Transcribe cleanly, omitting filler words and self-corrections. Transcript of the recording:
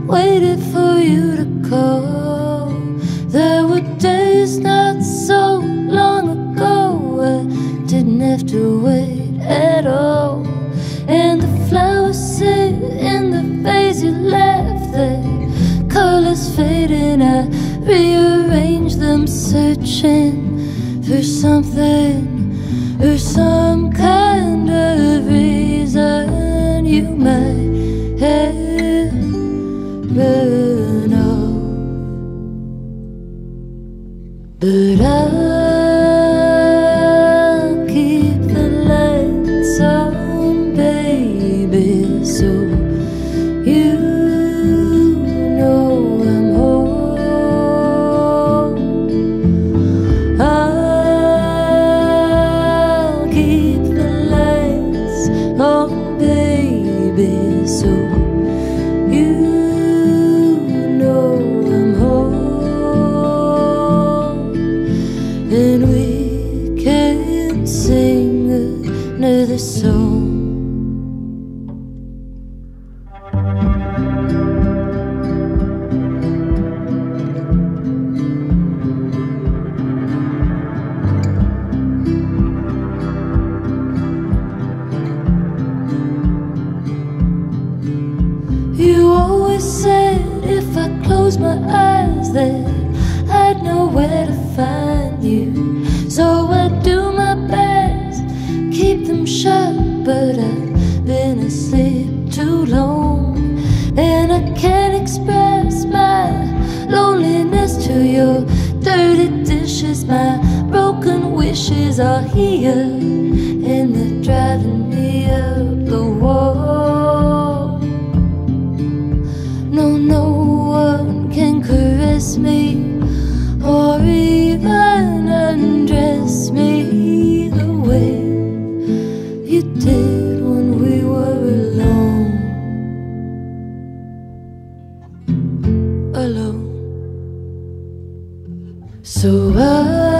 waited for you to call. There were days not so long ago I didn't have to wait at all. And the flowers sit in the vase you left there, colors fading, I rearrange them, searching for something, for some kind of reason you might have run off. But I'll keep the lights on, baby, so you know I'm home. I'll keep the lights on, baby, so you know I'm home. And we can sing another song. You always said if I closed my eyes that I'd know where to find you. So I do my best, keep them shut, but I've been asleep too long. And I can't express my loneliness to your dirty dishes. My broken wishes are here, and they're driving me up the wall. No one can caress me or even undress me the way you did when we were alone. Alone. So